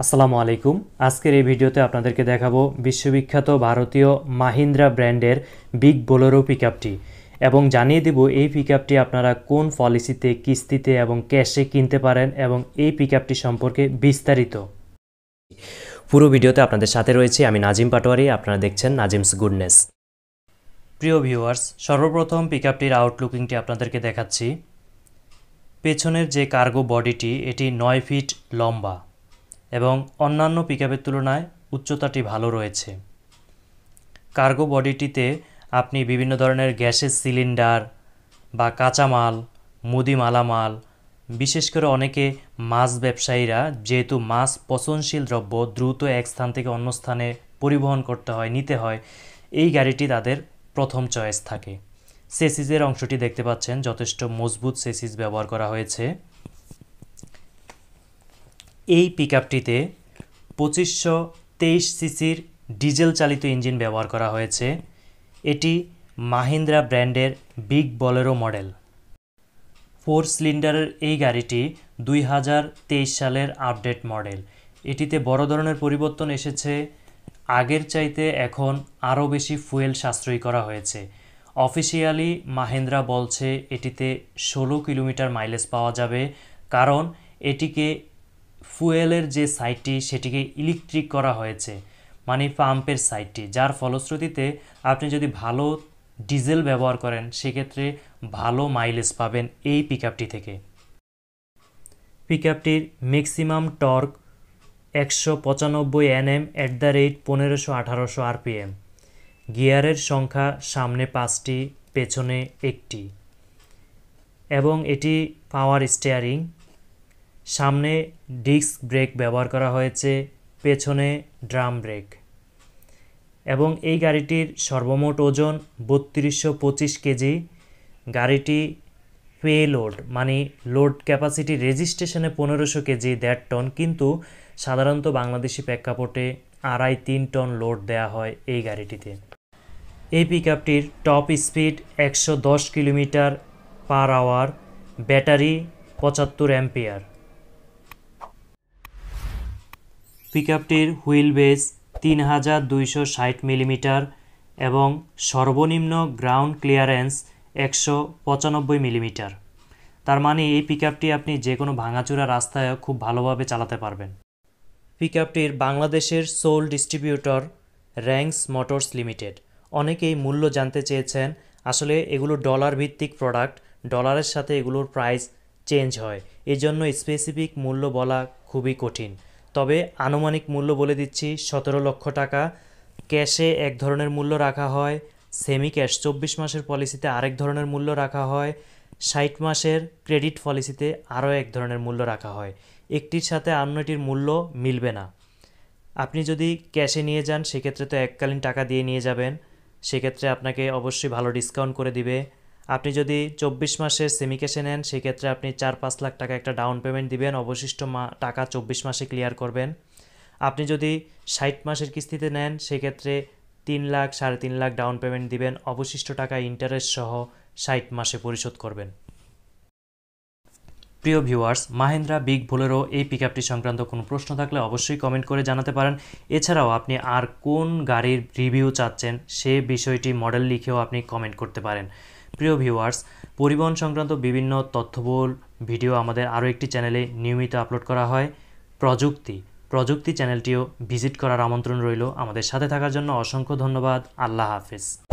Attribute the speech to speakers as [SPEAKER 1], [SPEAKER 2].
[SPEAKER 1] আসসালামু আলাইকুম। আজকের এই ভিডিওতে আপনাদেরকে দেখাবো বিশ্ববিখ্যাত ভারতীয় মাহিন্দ্রা ব্র্যান্ডের বিগ বোলেরো পিকআপটি এবং জানিয়ে দেব এই পিকআপটি আপনারা কোন পলিসিতে, কিস্তিতে এবং ক্যাশে কিনতে পারেন এবং এই পিকআপটি সম্পর্কে বিস্তারিত। পুরো ভিডিওতে আপনাদের সাথে রয়েছে আমি নাজিম পাটোয়ারি। আপনারা দেখছেন নাজিমস গুডনেস। প্রিয় ভিউয়ার্স, সর্বপ্রথম পিকআপটির আউটলুকিংটি আপনাদেরকে দেখাচ্ছি। পেছনের যে কার্গো বডিটি এটি 9 ফিট লম্বা এবং অন্যান্য পিকআপের তুলনায় উচ্চতাটি ভালো রয়েছে। কার্গো বডিটিতে আপনি বিভিন্ন ধরনের গ্যাসের সিলিন্ডার বা কাঁচামাল, মুদি মালামাল, বিশেষ করে অনেকে মাছ ব্যবসায়ীরা যেহেতু মাছ পচনশীল দ্রব্য দ্রুত এক স্থান থেকে অন্য স্থানে পরিবহন করতে হয়, নিতে হয়, এই গাড়িটি তাদের প্রথম চয়েস থাকে। সেসিসের অংশটি দেখতে পাচ্ছেন, যথেষ্ট মজবুত সেসিস ব্যবহার করা হয়েছে। এই পিকআপটিতে 2523 সিসির ডিজেল চালিত ইঞ্জিন ব্যবহার করা হয়েছে। এটি মাহিন্দ্রা ব্র্যান্ডের বিগ বলেরো মডেল। 4 সিলিন্ডারের এই গাড়িটি 2023 সালের আপডেট মডেল। এটিতে বড় ধরনের পরিবর্তন এসেছে। আগের চাইতে এখন আরও বেশি ফুয়েল সাশ্রয়ী করা হয়েছে। অফিসিয়ালি মাহিন্দ্রা বলছে এটিতে 16 কিলোমিটার মাইলেজ পাওয়া যাবে, কারণ এটিকে ফুয়েলের যে সাইডটি সেটিকে ইলেকট্রিক করা হয়েছে, মানে পাম্পের সাইডটি, যার ফলশ্রুতিতে আপনি যদি ভালো ডিজেল ব্যবহার করেন সেক্ষেত্রে ভালো মাইলেজ পাবেন এই পিকআপটি থেকে। পিকআপটির ম্যাক্সিমাম টর্ক 195 Nm @ 1500-1800 RPM। গিয়ারের সংখ্যা সামনে 5টি, পেছনে 1টি এবং এটি পাওয়ার স্টিয়ারিং। সামনে ডিস্ক ব্রেক ব্যবহার করা হয়েছে, পেছনে ড্রাম ব্রেক এবং এই গাড়িটির সর্বমোট ওজন 3225 কেজি। গাড়িটি পে লোড মানে লোড ক্যাপাসিটি রেজিস্ট্রেশনে 1500 কেজি, 1.5 টন, কিন্তু সাধারণত বাংলাদেশি প্রেক্ষাপটে 2.5-3 টন লোড দেয়া হয় এই গাড়িটিতে। এই পিকআপটির টপ স্পিড 110 কিলোমিটার/আওয়ার, ব্যাটারি 75 অ্যাম্পিয়ার। পিকআপটির হুইল বেস 3260 মিলিমিটার এবং সর্বনিম্ন গ্রাউন্ড ক্লিয়ারেন্স 195 মিলিমিটার। তার মানে এই পিকআপটি আপনি যে কোনো ভাঙাচোরা রাস্তায় খুব ভালোভাবে চালাতে পারবেন। পিকআপটির বাংলাদেশের sole distributor Rangs Motors Limited. অনেকেই মূল্য জানতে চেয়েছেন। আসলে এগুলো ডলার ভিত্তিক প্রোডাক্ট, ডলারের সাথে এগুলোর প্রাইস চেঞ্জ হয়, এজন্য স্পেসিফিক মূল্য বলা খুবই কঠিন। তবে আনুমানিক মূল্য বলে দিচ্ছি, 17 লক্ষ টাকা। ক্যাশে এক ধরনের মূল্য রাখা হয়, সেমি ক্যাশ 24 মাসের পলিসিতে আরেক ধরনের মূল্য রাখা হয়, 60 মাসের ক্রেডিট পলিসিতে আরও এক ধরনের মূল্য রাখা হয়। একটির সাথে অন্যটির মূল্য মিলবে না। আপনি যদি ক্যাশে নিয়ে যান সেক্ষেত্রে তো এককালীন টাকা দিয়ে নিয়ে যাবেন, সেক্ষেত্রে আপনাকে অবশ্যই ভালো ডিসকাউন্ট করে দিবে। আপনি যদি 24 মাসের সেমি ক্যাশে নেন সেক্ষেত্রে আপনি 4-5 লাখ টাকা একটা ডাউন পেমেন্ট দিবেন, অবশিষ্ট টাকা 24 মাসে ক্লিয়ার করবেন। আপনি যদি 60 মাসের কিস্তিতে নেন সেক্ষেত্রে 3 লাখ 3.5 লাখ ডাউন পেমেন্ট দিবেন, অবশিষ্ট টাকা ইন্টারেস্ট সহ 60 মাসে পরিশোধ করবেন। প্রিয় ভিউয়ার্স, মাহিন্দ্রা বিগ বোলেরো এই পিকআপটি সংক্রান্ত কোনো প্রশ্ন থাকলে অবশ্যই কমেন্ট করে জানাতে পারেন। এছাড়াও আপনি আর কোন গাড়ির রিভিউ চাচ্ছেন সে বিষয়টি মডেল লিখেও আপনি কমেন্ট করতে পারেন। প্রিয় ভিউয়ার্স, পরিবহন সংক্রান্ত বিভিন্ন তথ্যবহুল ভিডিও আমাদের আরও একটি চ্যানেলে নিয়মিত আপলোড করা হয়, প্রযুক্তি চ্যানেলটিও ভিজিট করার আমন্ত্রণ রইল। আমাদের সাথে থাকার জন্য অসংখ্য ধন্যবাদ। আল্লাহ হাফেজ।